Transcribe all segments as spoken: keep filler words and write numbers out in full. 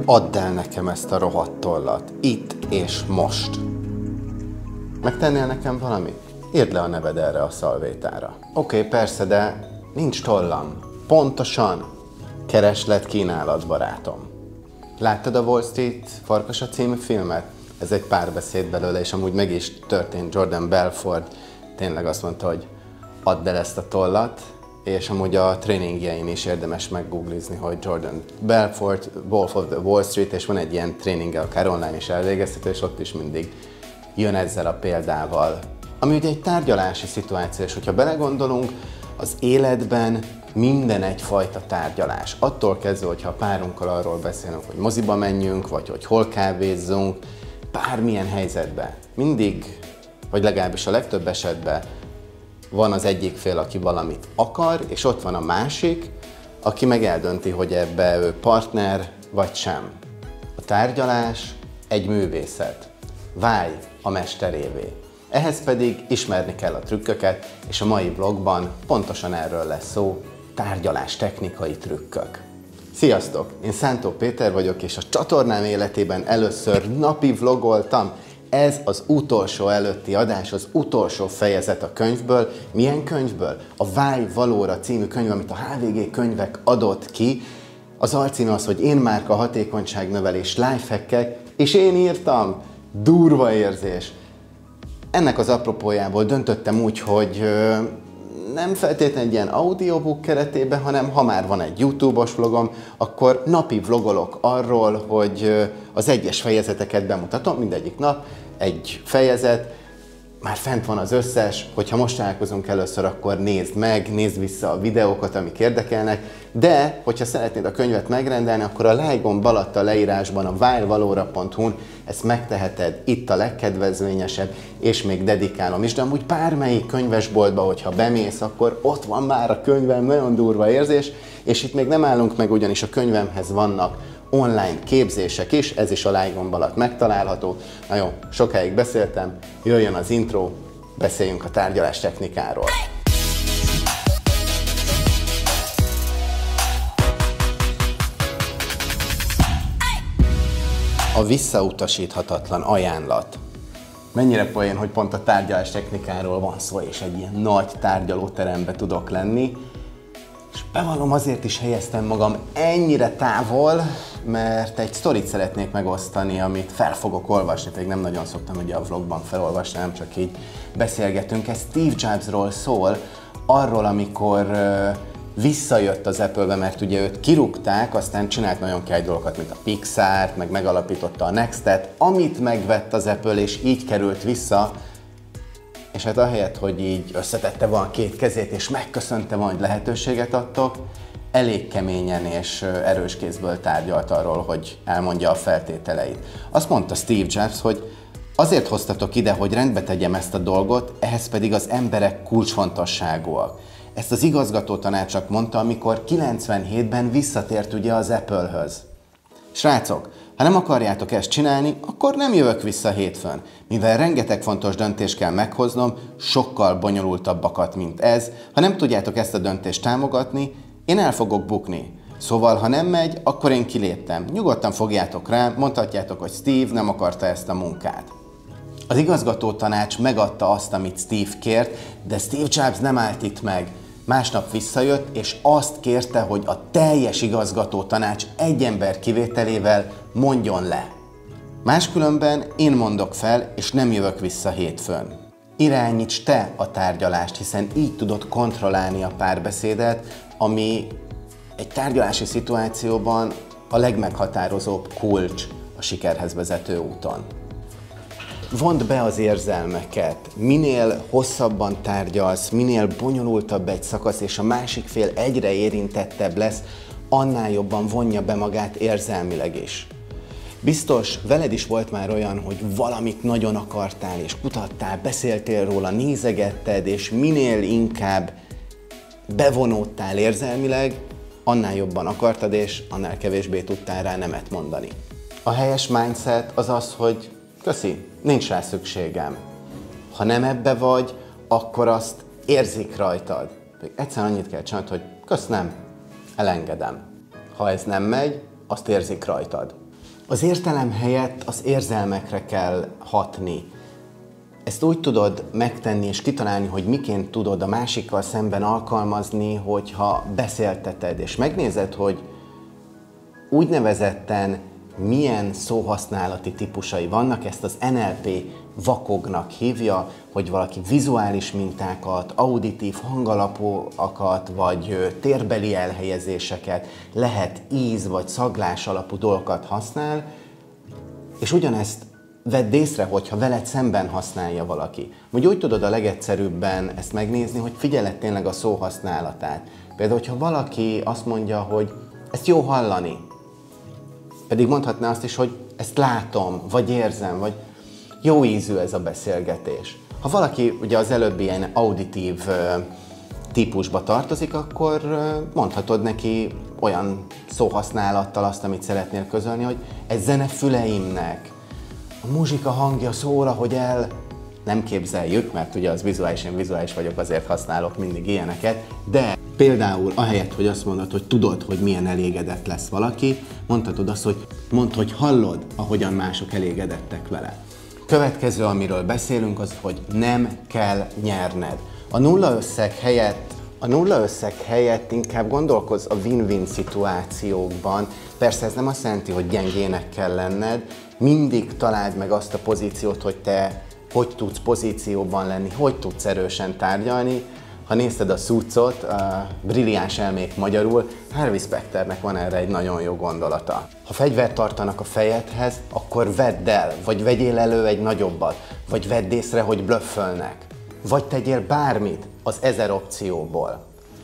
add el nekem ezt a rohadt tollat. Itt és most. Megtennél nekem valamit? Írd le a neved erre a szalvétára. Oké, okay, persze, de nincs tollam. Pontosan. Kereslet kínálat, barátom. Láttad a Wall Street Farkasa című filmet? Ez egy párbeszéd belőle, és amúgy meg is történt. Jordan Belfort tényleg azt mondta, hogy add el ezt a tollat, és amúgy a tréningjein is érdemes meggooglizni, hogy Jordan Belfort, Wolf of the Wall Street, és van egy ilyen tréninge, akár online is elvégezhető, és ott is mindig jön ezzel a példával. Ami ugye egy tárgyalási szituáció, és hogyha belegondolunk, az életben minden egyfajta tárgyalás. Attól kezdve, hogyha a párunkkal arról beszélünk, hogy moziba menjünk, vagy hogy hol kávézzunk, bármilyen helyzetben, mindig, vagy legalábbis a legtöbb esetben van az egyik fél, aki valamit akar, és ott van a másik, aki meg eldönti, hogy ebbe ő partner, vagy sem. A tárgyalás egy művészet. Válj a mesterévé. Ehhez pedig ismerni kell a trükköket, és a mai vlogban pontosan erről lesz szó, tárgyalás technikai trükkök. Sziasztok! Én Szántó Péter vagyok, és a csatornám életében először napi vlogoltam. Ez az utolsó előtti adás, az utolsó fejezet a könyvből. Milyen könyvből? A Válj valóra című könyv, amit a há vé gé könyvek adott ki. Az alcíme az, hogy Én márka hatékonyságnövelés lifehackek, és én írtam. Durva érzés. Ennek az apropójából döntöttem úgy, hogy ö, nem feltétlenül egy ilyen audiobook keretében, hanem ha már van egy YouTube-os vlogom, akkor napi vlogolok arról, hogy ö, az egyes fejezeteket bemutatom, mindegyik nap egy fejezet, már fent van az összes, hogyha most találkozunk először, akkor nézd meg, nézd vissza a videókat, amik érdekelnek, de hogyha szeretnéd a könyvet megrendelni, akkor a like gomb alatt a leírásban a válj valóra pont hu-n ezt megteheted, itt a legkedvezményesebb, és még dedikálom is, de amúgy bármelyik könyvesboltba, hogyha bemész, akkor ott van már a könyvem, nagyon durva érzés, és itt még nem állunk meg, ugyanis a könyvemhez vannak online képzések is, ez is a like gomb alatt megtalálható. Na jó, sokáig beszéltem, jöjjön az intro, beszéljünk a tárgyalás technikáról. A visszautasíthatatlan ajánlat. Mennyire poén, hogy pont a tárgyalás technikáról van szó, és egy ilyen nagy tárgyalóterembe tudok lenni. És bevallom, azért is helyeztem magam ennyire távol, mert egy sztorit szeretnék megosztani, amit fel fogok olvasni, pedig nem nagyon szoktam ugye a vlogban felolvasni, nem csak így beszélgetünk. Ez Steve Jobsról szól, arról, amikor uh, visszajött az Apple-be, mert ugye őt kirúgták, aztán csinált nagyon kell dolgokat, mint a Pixart, meg megalapította a Nextet, amit megvett az Apple, és így került vissza. És hát ahelyett, hogy így összetette volna két kezét, és megköszönte volna, hogy lehetőséget adtok, elég keményen és erős kézből tárgyalt arról, hogy elmondja a feltételeit. Azt mondta Steve Jobs, hogy azért hoztatok ide, hogy rendbe tegyem ezt a dolgot, ehhez pedig az emberek kulcsfontosságúak. Ezt az igazgató tanácsak mondta, amikor kilencvenhétben visszatért ugye az Apple-höz. Srácok, ha nem akarjátok ezt csinálni, akkor nem jövök vissza hétfőn. Mivel rengeteg fontos döntést kell meghoznom, sokkal bonyolultabbakat, mint ez. Ha nem tudjátok ezt a döntést támogatni, én el fogok bukni. Szóval, ha nem megy, akkor én kiléptem. Nyugodtan fogjátok rá, mondhatjátok, hogy Steve nem akarta ezt a munkát. Az igazgató tanács megadta azt, amit Steve kért, de Steve Jobs nem állt itt meg. Másnap visszajött, és azt kérte, hogy a teljes igazgató tanács egy ember kivételével mondjon le. Máskülönben én mondok fel, és nem jövök vissza hétfőn. Irányíts te a tárgyalást, hiszen így tudod kontrollálni a párbeszédet, ami egy tárgyalási szituációban a legmeghatározóbb kulcs a sikerhez vezető úton. Vondd be az érzelmeket, minél hosszabban tárgyalsz, minél bonyolultabb egy szakasz, és a másik fél egyre érintettebb lesz, annál jobban vonja be magát érzelmileg is. Biztos veled is volt már olyan, hogy valamit nagyon akartál, és kutattál, beszéltél róla, nézegetted, és minél inkább bevonódtál érzelmileg, annál jobban akartad, és annál kevésbé tudtál rá nemet mondani. A helyes mindset az az, hogy köszi, nincs rá szükségem. Ha nem ebbe vagy, akkor azt érzik rajtad. Egyszerűen annyit kell csinálni, hogy kösz nem, elengedem. Ha ez nem megy, azt érzik rajtad. Az értelem helyett az érzelmekre kell hatni. Ezt úgy tudod megtenni és kitalálni, hogy miként tudod a másikkal szemben alkalmazni, hogyha beszélteted, és megnézed, hogy úgynevezetten milyen szóhasználati típusai vannak, ezt az en el pé vakognak hívja, hogy valaki vizuális mintákat, auditív hangalapúakat, vagy térbeli elhelyezéseket, lehet íz vagy szaglás alapú dolgokat használ, és ugyanezt vedd észre, hogyha veled szemben használja valaki. Vagy úgy tudod a legegyszerűbben ezt megnézni, hogy figyeled tényleg a szóhasználatát. Például, hogyha valaki azt mondja, hogy ezt jó hallani, pedig mondhatná azt is, hogy ezt látom, vagy érzem, vagy jó ízű ez a beszélgetés. Ha valaki ugye az előbbi ilyen auditív típusba tartozik, akkor mondhatod neki olyan szóhasználattal azt, amit szeretnél közölni, hogy ez zene füleimnek. A muzsika hangja szól, ahogy el nem képzeljük, mert ugye az vizuális, én vizuális vagyok, azért használok mindig ilyeneket, de például ahelyett, hogy azt mondod, hogy tudod, hogy milyen elégedett lesz valaki, mondhatod azt, hogy mondd, hogy hallod, ahogyan mások elégedettek vele. Következő, amiről beszélünk, az, hogy nem kell nyerned. A nulla összeg helyett, a nulla összeg helyett inkább gondolkozz a win-win szituációkban. Persze ez nem azt jelenti, hogy gyengének kell lenned, mindig találd meg azt a pozíciót, hogy te hogy tudsz pozícióban lenni, hogy tudsz erősen tárgyalni. Ha nézted a Suitsot, a Brilliáns elmék magyarul, Harvey Specternek van erre egy nagyon jó gondolata. Ha fegyvert tartanak a fejedhez, akkor vedd el, vagy vegyél elő egy nagyobbat, vagy vedd észre, hogy blöffölnek, vagy tegyél bármit az ezer opcióból.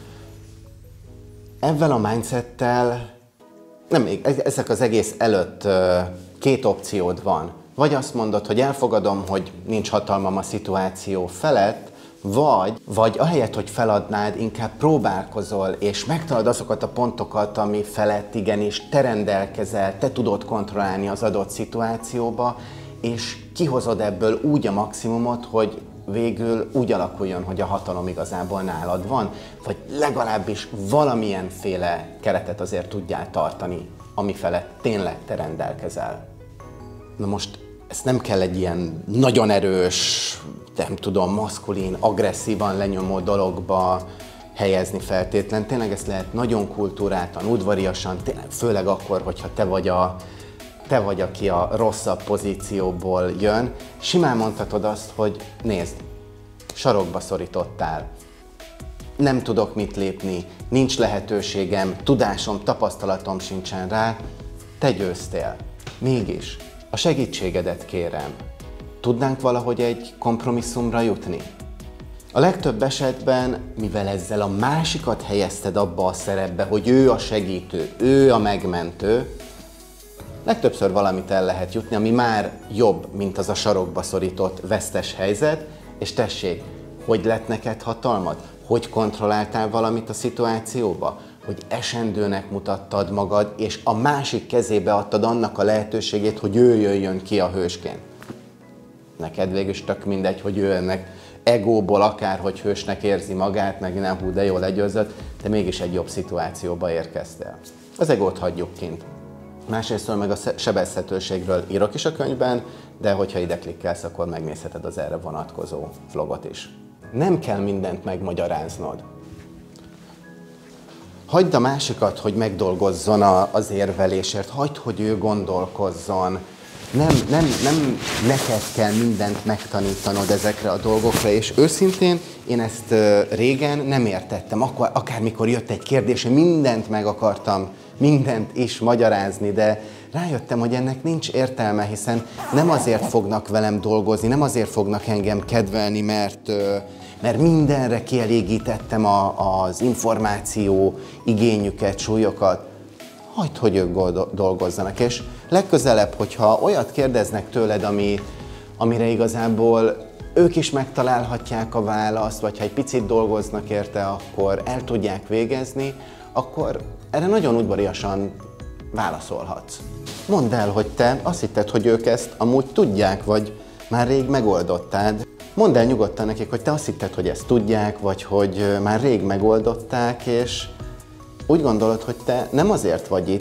Ezzel a mindsettel, nem, ezek az egész előtt két opciód van. Vagy azt mondod, hogy elfogadom, hogy nincs hatalmam a szituáció felett, vagy, vagy ahelyett, hogy feladnád, inkább próbálkozol, és megtalad azokat a pontokat, ami felett igenis te rendelkezel, te tudod kontrollálni az adott szituációba, és kihozod ebből úgy a maximumot, hogy végül úgy alakuljon, hogy a hatalom igazából nálad van, vagy legalábbis valamilyenféle keretet azért tudjál tartani, ami felett tényleg te rendelkezel. Na most ezt nem kell egy ilyen nagyon erős, nem tudom, maszkulin, agresszívan lenyomó dologba helyezni feltétlen. Tényleg ezt lehet nagyon kultúráltan, udvariasan, tényleg főleg akkor, hogyha te vagy, a, te vagy, aki a rosszabb pozícióból jön. Simán mondhatod azt, hogy nézd, sarokba szorítottál, nem tudok mit lépni, nincs lehetőségem, tudásom, tapasztalatom sincsen rá, te győztél. Mégis a segítségedet kérem. Tudnánk valahogy egy kompromisszumra jutni? A legtöbb esetben, mivel ezzel a másikat helyezted abba a szerepbe, hogy ő a segítő, ő a megmentő, legtöbbször valamit el lehet jutni, ami már jobb, mint az a sarokba szorított vesztes helyzet, és tessék, hogy lett neked hatalmad? Hogy kontrolláltál valamit a szituációba? Hogy esendőnek mutattad magad, és a másik kezébe adtad annak a lehetőségét, hogy ő jöjjön ki a hősként. Neked végül is tök mindegy, hogy ő ennek egóból akárhogy hősnek érzi magát, meg nem hú, de jól legyőzött, de mégis egy jobb szituációba érkeztél. Az egót hagyjuk kint. Másrésztől meg a sebezhetőségről írok is a könyvben, de hogyha ide klikkelsz, akkor megnézheted az erre vonatkozó vlogot is. Nem kell mindent megmagyaráznod. Hagyd a másikat, hogy megdolgozzon az érvelésért, hagyd, hogy ő gondolkozzon. Nem, nem, nem neked kell mindent megtanítanod ezekre a dolgokra, és őszintén én ezt régen nem értettem. Akkor, akármikor jött egy kérdés, én mindent meg akartam, mindent is magyarázni, de rájöttem, hogy ennek nincs értelme, hiszen nem azért fognak velem dolgozni, nem azért fognak engem kedvelni, mert, mert mindenre kielégítettem a, az információ igényüket, súlyokat. Hagyd, hogy ők dolgozzanak, és legközelebb, hogyha olyat kérdeznek tőled, ami, amire igazából ők is megtalálhatják a választ, vagy ha egy picit dolgoznak érte, akkor el tudják végezni, akkor erre nagyon udvariasan válaszolhatsz. Mondd el, hogy te azt hitted, hogy ők ezt amúgy tudják, vagy már rég megoldottád. Mondd el nyugodtan nekik, hogy te azt hitted, hogy ezt tudják, vagy hogy már rég megoldották, és úgy gondolod, hogy te nem azért vagy itt,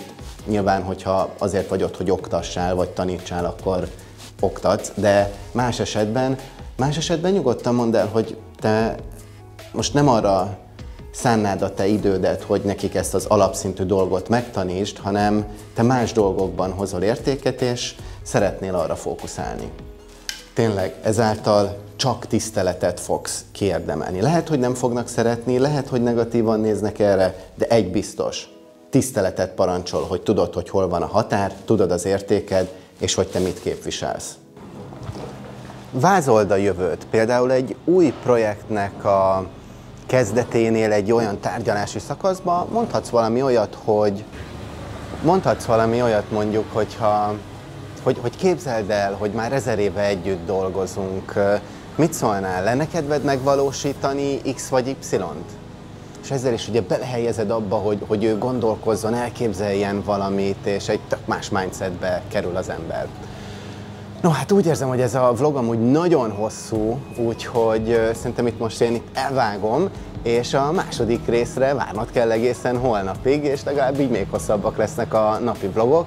Nyilván, hogyha azért vagy ott, hogy oktassál, vagy tanítsál, akkor oktatsz, de más esetben, más esetben nyugodtan mondd el, hogy te most nem arra szánnád a te idődet, hogy nekik ezt az alapszintű dolgot megtanítsd, hanem te más dolgokban hozol értéket, és szeretnél arra fókuszálni. Tényleg, ezáltal csak tiszteletet fogsz kiérdemelni. Lehet, hogy nem fognak szeretni, lehet, hogy negatívan néznek erre, de egy biztos, tiszteletet parancsol, hogy tudod, hogy hol van a határ, tudod az értéked, és hogy te mit képviselsz. Vázold a jövőt. Például egy új projektnek a kezdeténél, egy olyan tárgyalási szakaszban mondhatsz valami olyat, hogy mondhatsz valami olyat mondjuk, hogyha, hogy, hogy képzeld el, hogy már ezer éve együtt dolgozunk. Mit szólnál? Lenne kedved megvalósítani X vagy Y-t? És ezzel is ugye belehelyezed abba, hogy, hogy ő gondolkozzon, elképzeljen valamit, és egy tök más mindsetbe kerül az ember. No, hát úgy érzem, hogy ez a vlog amúgy nagyon hosszú, úgyhogy szerintem itt most én itt elvágom, és a második részre várnod kell egészen holnapig, és legalább így még hosszabbak lesznek a napi vlogok.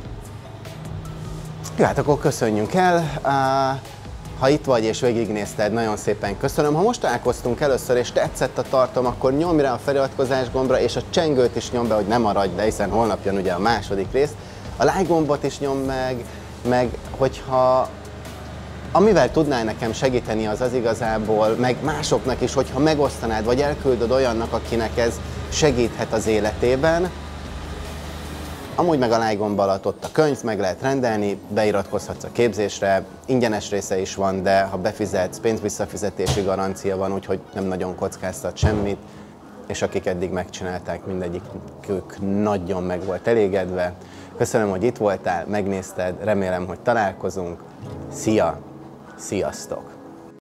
Jó, hát akkor köszönjünk el. Ha itt vagy és végignézted, nagyon szépen köszönöm. Ha most találkoztunk először és tetszett a tartalom, akkor nyomj rá a feliratkozás gombra, és a csengőt is nyomd be, hogy ne maradj le, hiszen holnap jön ugye a második rész. A like gombot is nyomd meg, meg hogyha amivel tudnál nekem segíteni, az az igazából, meg másoknak is, hogyha megosztanád, vagy elküldöd olyannak, akinek ez segíthet az életében. Amúgy meg a like gomb alatt ott a könyv, meg lehet rendelni, beiratkozhatsz a képzésre, ingyenes része is van, de ha befizetsz, pénzvisszafizetési garancia van, úgyhogy nem nagyon kockáztat semmit, és akik eddig megcsinálták, mindegyikük nagyon meg volt elégedve. Köszönöm, hogy itt voltál, megnézted, remélem, hogy találkozunk. Szia! Sziasztok!